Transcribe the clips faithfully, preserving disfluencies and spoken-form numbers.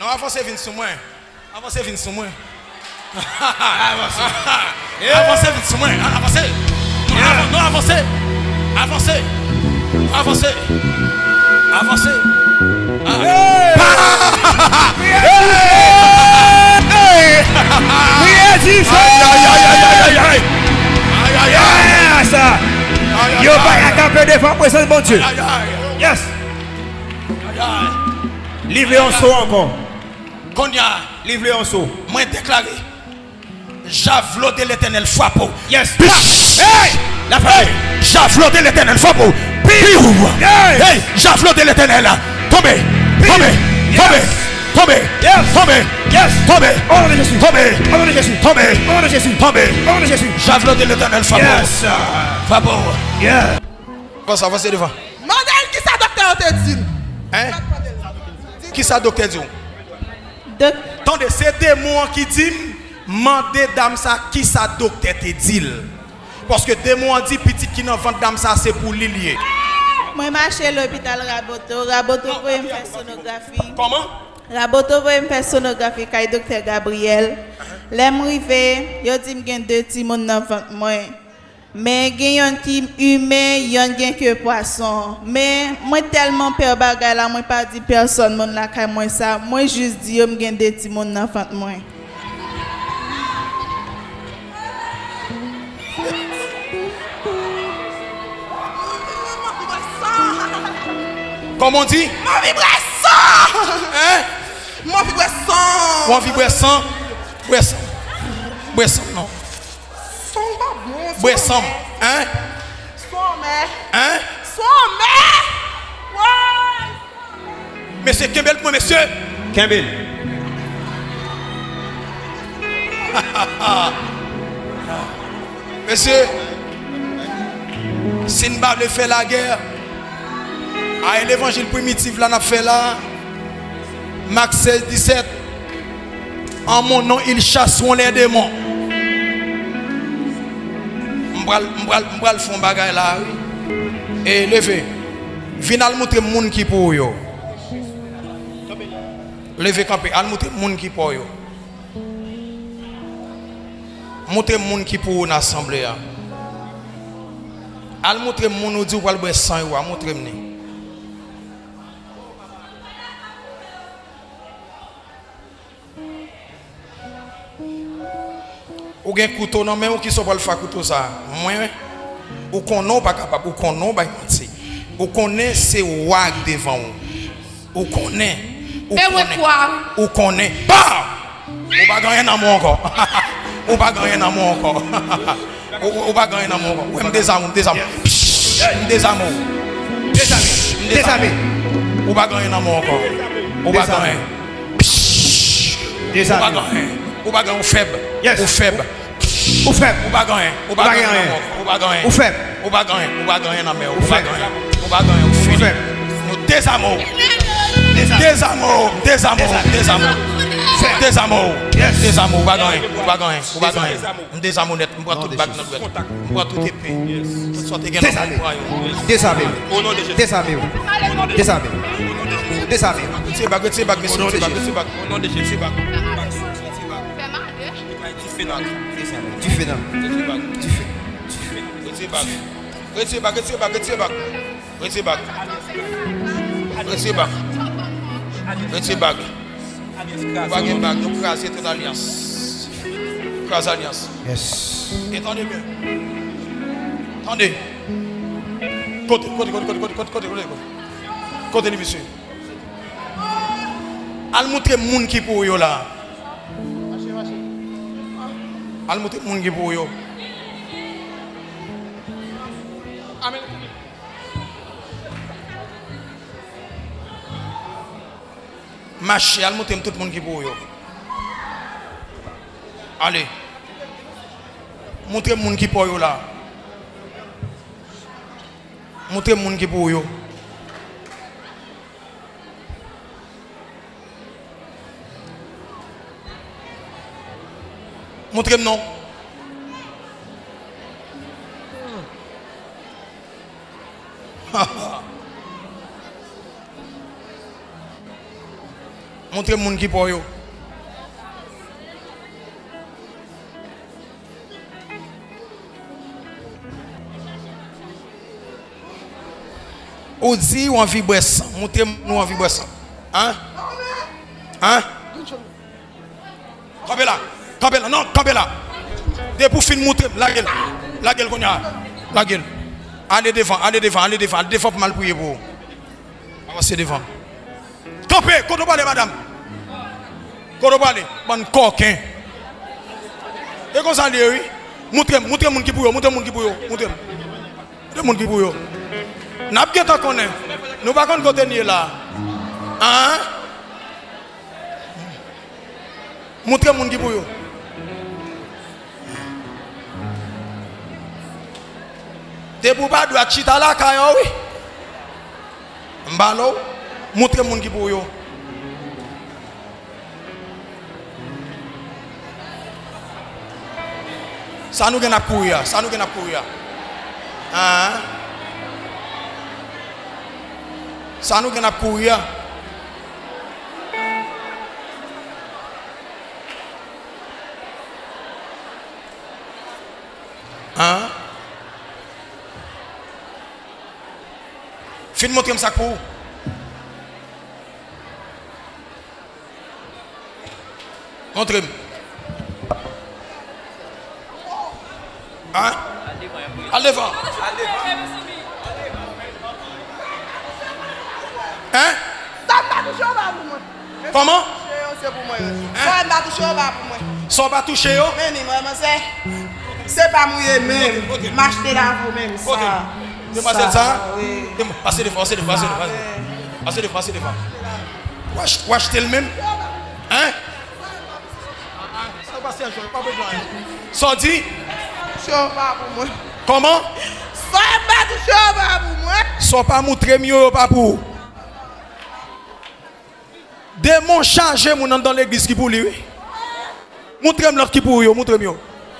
Avancez, vite sur moi. Avancez, vite sur moi. Avancez. Avancez, vite sur moi. Avancez. Non, avancez. Avancez. Avancez. Avancez. Oui, Jesus. Aïe, aïe, aïe, aïe, aïe. Aïe, aïe, aïe. Ça. Yo, pas à camper devant présence bon Dieu. Aïe, aïe. Yes. Aïe, aïe. Livrez en saut encore. Konya. Livrez en saut. Moi déclaré. Javelot de l'éternel frappe. Yes. Hey! La famille. Javelot de l'éternel frappe. Hey! Javelot de l'éternel. Tombez. Tombez. Tombez. Tombez. Yes. Tombez. Yes. Tombez. Au nom de Jésus. Tombez. Au nom de Jésus. Tombez. Au nom de Jésus. Tombez. Au nom de Jésus. Javelot de l'éternel frappe. Yes. Frappe. Yeah. Passe, avancez devant. Mandel, qui ça docteur te dit? Hein? Qui ça docteur dit? Doc- Attendez, c'est des mots qui disent, mandez dame ça, qui ça docteur te dit? Parce que des mots dit, petit qui n'en vend dame ça, c'est pour l'ilier. Moi, marche à l'hôpital Raboto. Raboto pour me faire sonographie. Comment? Raboto pour me faire sonographie avec le docteur Gabriel. L'aime rivé, yo dit que deux petits moun dans ventre moi. Mais gen yon ti humain, yon gen que poisson. Mais moi tellement peur bagay la, moi pas dit personne moun la kay moi ça. Moi juste dit yo gen deux petits moun dans ventre moi. Comment on dit? Mon vibration! Hein? Mon vibration! Mon vibration? Boisson. Boisson, non. Son pas bon. Boisson. Hein? Son mais. Hein? Son mais. Ouais. Monsieur Kembel, moi, monsieur. Kembel. Monsieur, si nous ne fait la guerre, à l'évangile primitif, là, nous fait là, Marc seize, dix-sept, en mon nom, ils chasseront les démons. Je vais le faire bagay là, oui. Et levez. Venez à montrer le monde qui pour yo. Levez campé, à montrer le monde qui pour yo. Montrez le monde qui pour l'assemblée. Al montre le monde qui pour le sang, montrez moi. Ou gen couteau non mais ou qui sont pas le faire couteau ça. Moi ou qu'on non pas capable ou qu'on non pas mentir. Ou connaît c'est wag devant ou. Ou connaît ou connaît. Ou connaît. Bah! Ou pas gagner dans mon encore. Ou pas gagner dans mon encore. Ou pas gagner dans mon encore. Ou me désarme, désarme. Me désarme. Désarme. Désarme. Ou pas gagner dans mon encore. Ou pas gagner. Désarme. Ou pas gagner. Ou pas gagner faible. Ou faible. Ou faible. Ou pas gagner. Ou pas gagner. Ou pas gagner. Ou faible. Ou pas gagner. Ou pas gagner dans mer. Ou pas gagner. Ou pas gagner. Ou faible. Nous désamour. Désamour. Désamour. Désamour. Désamour. Désamour. Ou pas gagner. Ou pas gagner. Ou pas gagner. Nous désamour net. Nous boit tout bac dans le contact. Nous boit tout épée. Tout sorte de gain. Désarmé. Désarmé. Désarmé. Désarmé. C'est bac, c'est bac, monsieur. C'est bac, c'est bac. Au nom de Jésus, c'est bac. Tu fais non. Tu fais. Retire bac. Retire bac, retire bac, retire bac. Retire bac. Retire bac. Retire bac. Bac et bac, nous crasons toute alliance. Crase alliance. Yes. Entendez bien. Attendez. Côté, côté, côté, côté, côté, côté, côté, côté. Côté, monsieur. Al montre moun qui pour yo là. Al montre moun qui pour yo. Amen. Marcher, al montre tout le monde qui pour yo. Allez. Montre moun qui pour yo là. Montre moun qui pour yo. Montrez-moi non. Montrez le monde qui pour yo. Ou dit ou en vibration. Montrez-nous en vibration. Hein? Hein? Campez là. Campez là. Non, campez là. Dès pour finir montrer la gueule. La gueule qu'on a. La gueule. Allez devant, allez devant, allez devant. Allez devant pour mal prier pour vous. Avancez devant. Campez, quand on parle madame. Quand on parle, bon coquin. Et comme ça, oui. Montrez, montrez mon qui pour vous. Montrez mon qui pour vous. Montrez. Montrez mon qui pour vous. N'a pas qu'à connaître. Nous pas qu'on côté là. Hein? Montrez mon qui pour vous. Des bouba doit chita la kayo oui. Mbalo, montrez mon qui pour vous. Ça nous gagne à courir, ça nous gagne à courir. Hein? Ça nous gagne à courir. Hein? Fin de montrer ça pour vous. Montrez-moi. Hein? Allez devant. Hein? Ça m'a touché au bas pour moi. Comment? C'est pour moi. Ça m'a touché au bas pour moi. Ça va toucher yo? Mais ni moi, c'est. C'est pas moi même. M'acheter là pour même ça. Demoiselle ça? Oui. Passez devant, passez devant, passez devant. Passez devant, passez devant. Ou acheter le même? Hein? Ça passe un jour, pas besoin. Ça dit? Touché au bas pour moi. Comment? Ça m'a touché au bas pour moi. Ça pas montrer mieux pas pour. Démon chargé mon dans l'église qui pour lui. Montrez-moi l'autre qui pour yo, montrez-moi.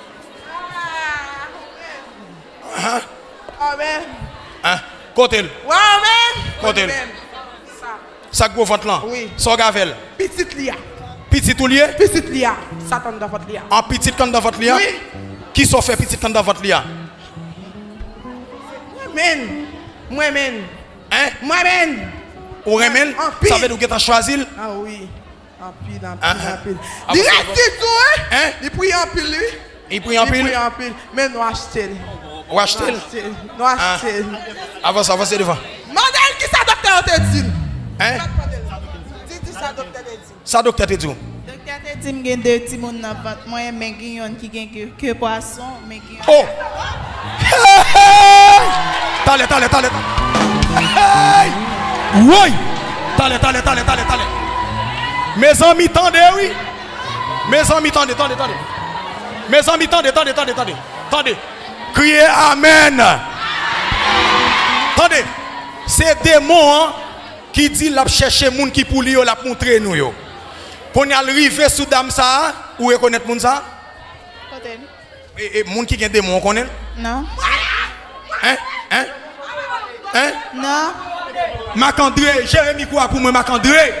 Hein? Amen. Hein? Côté. Ouais, amen. Côté. Ça. Ça gros ventre là. Oui. Ça gavel. Petite lia. Petit tout lié. Petite lia. Satan dans votre lia. En petit quand dans votre lia. Oui. Qui sont fait petit quand dans votre lia? Moi-même. Moi-même. Hein? Moi-même. Ou remène? En pile. Ça veut dire que tu as choisi? Ah oui. En pile, en Ah, pile, ah. en pile. Ah, Direct bon, tout, hein? Hein? Il prie en pile, lui. Il prie en Il pile? prie en pile. Mais nous achetons. Ou acheter? Nous achetons. Avance, avance devant. Modèle qui ça, docteur, te dit? Hein? Dis, dis ça, docteur, te dit. Ça, docteur, te dit. Docteur te dit que j'ai deux petits moun dans ventre. Moi, mais guignon qui gagne que que poisson, mais guignon. Oh! Hey! Tale, tale, tale. Hey! Oui! Tale, tale, tale, tale, tale. Mes amis, tendez, oui. Mes amis, tendez, tendez, tendez. Mes amis, tendez, tendez, tendez, tendez. Tendez. Criez Amen. Tendez. C'est des mots hein, qui disent la chercher moun qui pour lui la montrer nous yo. Qu'on y arrivé sous dame ça ou reconnaître moun ça? Côté. Et, et moun qui gagne des mots on connaît? Non. Hein? Hein? Hein? Non. Marc-André, Jérémy quoi pour moi Marc-André?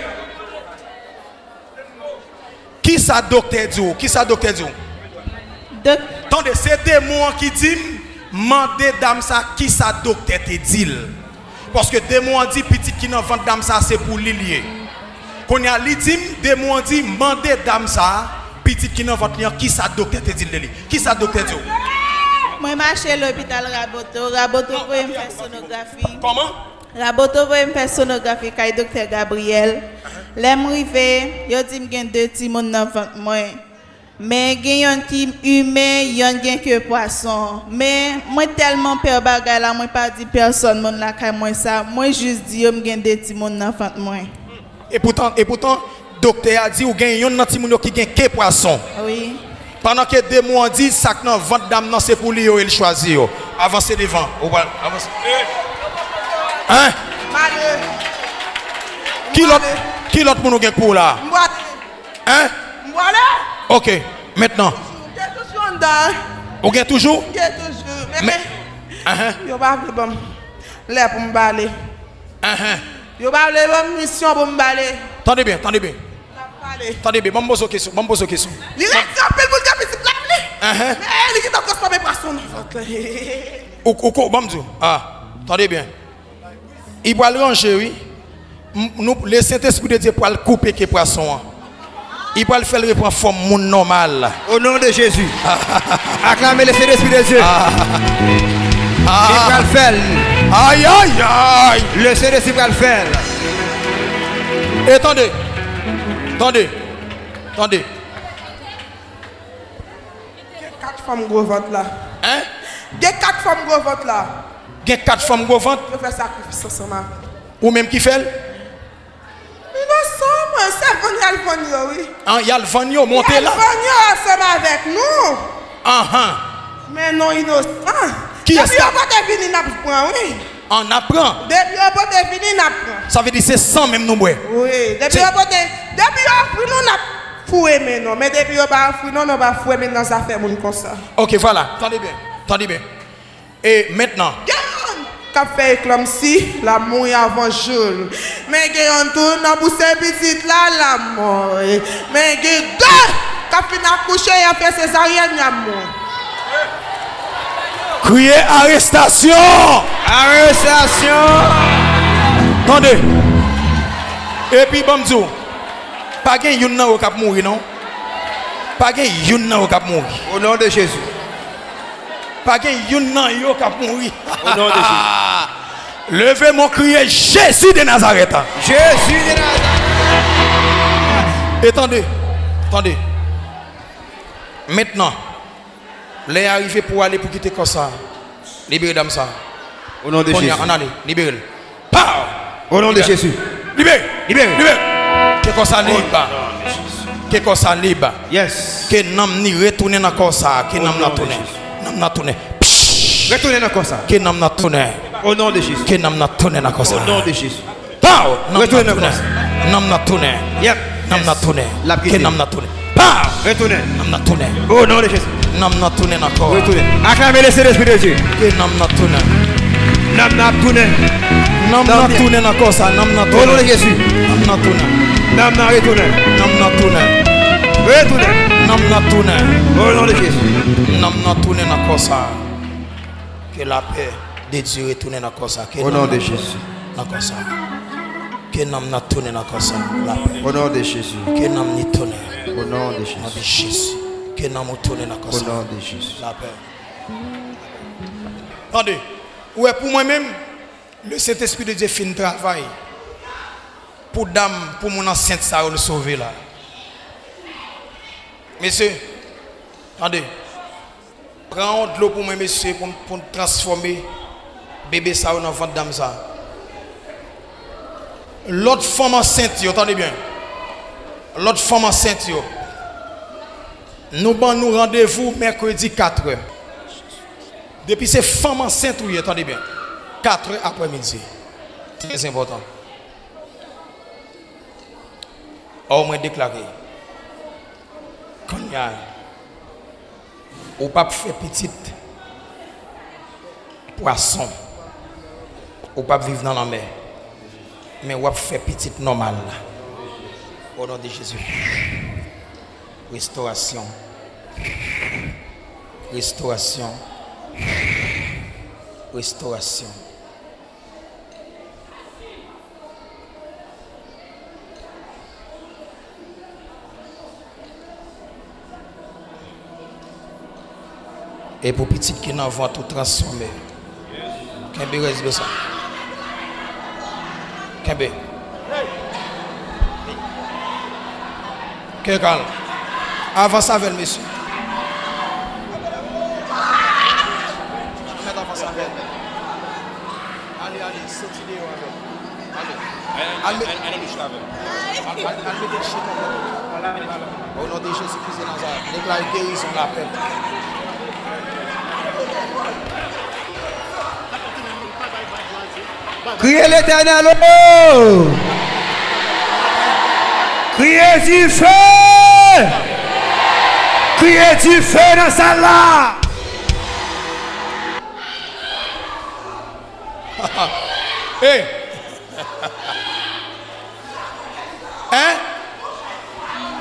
Qui ça docteur dit? Qui ça docteur dit? Doc Attendez, c'est des mots qui disent mandez dame ça qui ça docteur te dit. Parce que des mots dit petit qui n'en vend dame ça c'est pour l'ilier. Qu'on y a li dit des mots dit mandez dame ça petit qui n'en vend lien qui ça docteur te dit li. Qui ça docteur dit? moi marché à l'hôpital Raboto, Raboto pour me faire sonographie. Comment? Raboto pour me faire sonographie avec docteur Gabriel. L'aime rivé, yo dit me gen deux petits moun dans ventre moi. Mais gen yon qui humain, yon gen que poisson. Mais moi tellement peur bagay la, moi pas dit personne moun la kay moi ça. Moi juste dit yo me gen deux petits moun dans ventre moi. Et pourtant et pourtant docteur a dit ou gen yon nan ti moun yo qui gen que poisson. Oui. Pendant que des mots dit ça que nan ventre dame nan c'est pour lui yo il choisit yo. Avancez devant. Avancez. Hein? Malé. Qui l'autre qui l'autre moun gen pour là? M'boite. Hein? M'boite. OK, maintenant. J'ai toujours en dedans. Ou gen toujours? J'ai toujours. Mais, Mais mais. uh-huh. Yo pas vle bon. Là pour me baler. Uh-huh. Yo pas vle bon mission pour me baler. Tendez bien, tendez bien. Attendez, bien, je me pose une question. Je me pose une question. Il reste un peu pour le petit plat. Uh-huh. Mais il est encore pas mes poissons. Ou ou bon Dieu. Ah, attendez bien. Il va le ranger, oui. Nous, le Saint-Esprit de Dieu pour le couper les poissons. Il va le faire reprendre forme monde normal. Au nom de Jésus. Acclamez le Saint-Esprit de Dieu. Ah. Il va le faire. Aïe aïe aïe. Le Saint-Esprit va le faire. Et attendez. Attendez. Attendez. Quatre femmes gros ventre là. Hein? Il y a quatre femmes gros ventre là. Il y a quatre femmes gros ventre. Je fais sacrifice ensemble. Ou même qui fait? Innocent, c'est Vanyo, oui. Ah, il y a le Vanyo monté là. Vanyo ensemble avec nous. Ah ah. Mais non innocent. Qui est-ce? Depuis on peut venir n'apprend, oui. On apprend. Depuis on peut venir n'apprend. Ça veut dire c'est sans même nous boire. Oui. Depuis on peut depuis on peut nous n'a foué maintenant. Mais depuis on pas foué non on va fouer maintenant ça fait mon comme ça. OK, voilà. Attendez bien. Attendez bien. Et maintenant. Qu'a fait comme si la mouille avant jour. Mais on tourne dans bouche petite là la mort. Mais deux qu'a fini accoucher et a fait césarienne la mort. Criez arrestation! Arrestation! Attendez. Et puis bon Dieu. Pas gain yon nan qui mourir non. Pas gain yon nan qui mourir. Au nom de Jésus. Pas gain yon nan yo qui mourir. Au nom de Jésus. Levez mon crier Jésus de Nazareth. Jésus de Nazareth. Attendez. Attendez. Maintenant, les arrivés pour aller pour quitter comme ça. Libérez dame ça. Au nom de Jésus. On allez, libérez-le. Pow! Au nom de Jésus. Libérez. Libérez. Libérez. Que comme ça libre. Que comme ça libre. Yes. Que nam ni retourner dans comme ça, que nam na tourner. Nam na tourner. Retournez dans comme ça. Que nam na tourner. Au nom de Jésus. Que nam na tourner dans comme ça. Au nom de Jésus. Pow! Retournez dans comme ça. Nam na tourner. Yep. Nam na tourner. La Que nam na tourner. Pow! Retournez. Nam na tourner. Au nom de Jésus. Nam na tourner encore. Retournez. Acclamez le Saint-Esprit de Dieu. Que nam na tourner. Nam na tourné. Nam na tourner dans comme ça. Nam na tourner. Au nom de Jésus. Nam na tourner. Nam na retourné. Nam na tourner. Retournez. Nam na tourner. Au nom de Jésus. Nam na tourner dans comme ça. Que la paix de Dieu retourne dans comme ça. Au nom de Jésus. Dans comme ça. Que nam na tourner dans comme ça. La paix. Au nom de Jésus. Que nam ni tourner. Au nom de Nom de Jésus. Jésus. Que nam tourner dans comme Au ça. nom de Jésus. La paix. Attendez. Ouais, pour moi-même, le Saint-Esprit de Dieu fait un travail. Pour dame, pour mon enceinte, ça va le sauver là. Messieurs, attendez. Prends de l'eau pour moi, messieurs, pour, pour transformer bébé ça dans ventre dame ça. L'autre femme enceinte, yo, attendez bien. L'autre femme enceinte, yo. Nous avons nous rendez-vous mercredi quatre heures. Depuis ces femmes enceintes, oui, attendez bien. quatre heures après-midi. Très important. Au moins déclaré. Quand il y a. Ou pas faire petite poisson. Ou pas vivre dans la mer. Mais ou pas faire petite normale. Au nom de Jésus. Restauration. Restauration. Restauration. Et pour petit qui n'en va tout transformer. Qu'est-ce que c'est ça? Qu'est-ce que c'est? Calme. Avance avec le monsieur. Allez, allez, sortez-le avec. Allez. Allez, allez, au nom de Jésus-Christ de Nazareth, déclare guérison la paix. Criez l'Éternel. Oh! Criez du feu! Criez du feu dans sa là! Hey! Hein?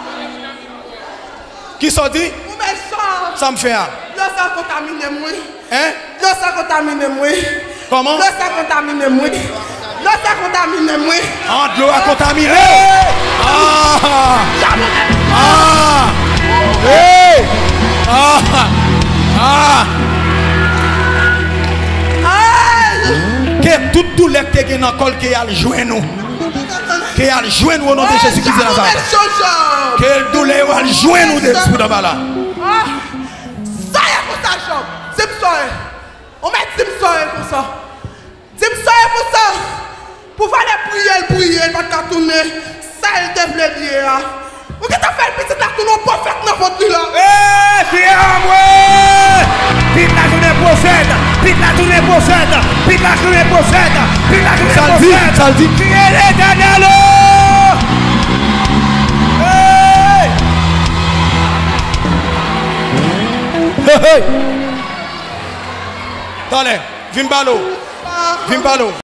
Qui s'en dit? Ou méchant. Ça me fait un. L'eau ça contamine moi. Hein? L'eau ça contamine moi. Comment? L'eau ça contamine moi. L'eau ça contamine moi. Ah, de l'eau a contaminé. Ah! Ah! Hey! Ah! Ah! Que toute douleur qui est dans le col qui a joué nous. Qui a joué nous au nom de Jésus-Christ de Nazareth. Quelle douleur a joué nous de ce là. Ça y est pour ça, Job. C'est pour ça. On met Tim Soye pour ça. Tim Soye pour ça. Pour faire les prières, prier, pas qu'à tourner. Ça, il te plaît bien. Vous qui t'as fait le petit là, tout le prophète dans votre là. Eh, c'est à moi. Pite la journée prochaine. Pite la journée prochaine. Pite la journée prochaine. Pite la journée prochaine. Ça le dit, ça le dit. Qui est l'éternel? Hey! Allez, viens balo. Viens balo.